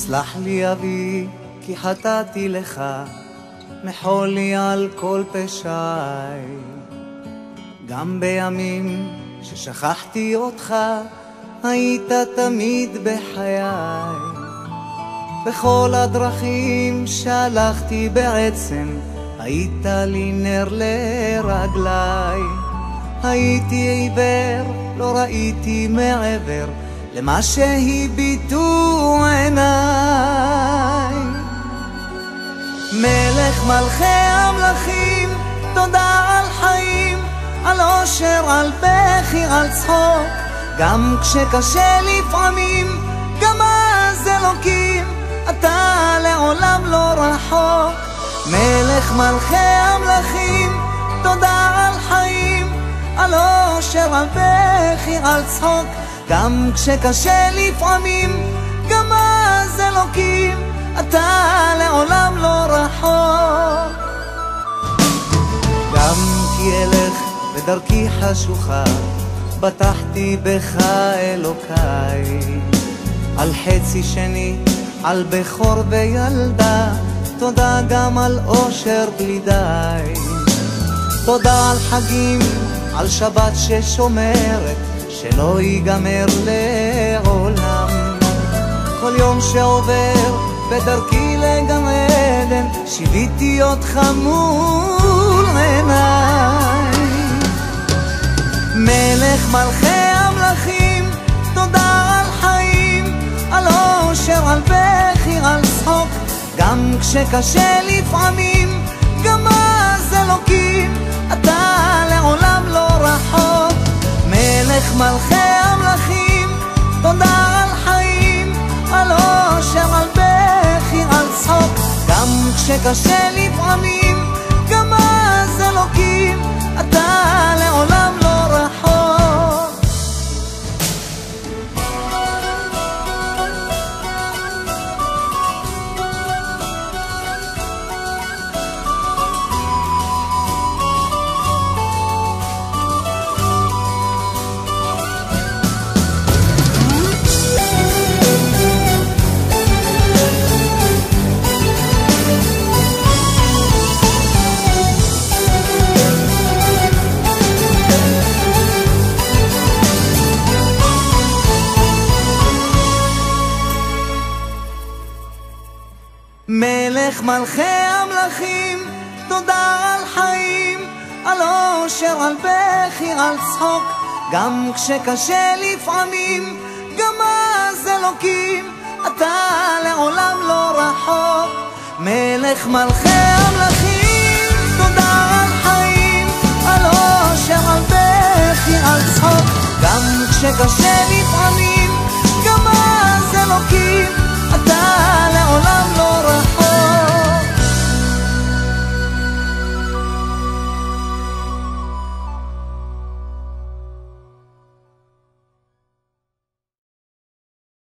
סלח לי אבי, כי חטאתי לך, מחול לי על כל פשעי. גם בימים ששכחתי אותך, היית תמיד בחיי. בכל הדרכים שהלכתי בעצם, היית לי נר לרגלי. הייתי עיוור, לא ראיתי מעבר למה שהביטו עיניי. מלך מלכי המלכים, תודה על חיים, על אושר, על בכי, על צחוק. גם כשקשה לפעמים, גם אז אלוקים, אתה לעולם לא רחוק. מלך מלכי המלכים, תודה על חיים, על אושר, על בכי, על צחוק. גם כשקשה לפעמים, גם אז אלוקים, אתה לעולם לא רחוק. גם כי אלך בדרכי חשוכה, בטחתי בך אלוקיי. על חצי שני, על בכור וילדה, תודה גם על אושר בלי די. תודה על חגים, על שבת ששומרת, שלא ייגמר לעולם. כל יום שעובר בדרכי לגן עדן, שיוויתי אותך מול עיניי. מלך מלכי המלכים, תודה על חיים, על אושר, על בכי, על צחוק. גם כשקשה לפעמים, גם אז אלוקים, אתה לעולם לא רחוק. מלך מלכי המלכים, תודה על חיים, על אושר, על בכי, על צחוק. גם כשקשה לפעמים, גם אז אלוקים, אתה לעולם לא רחוק. מלך מלכי המלכים, תודה על חיים, על אושר, על בכי, על צחוק. גם כשקשה לפעמים, גם אז אלוקים, אתה לעולם לא רחוק. מלך מלכי המלכים, תודה על חיים, על אושר, על בכי, על צחוק. גם כשקשה לפעמים,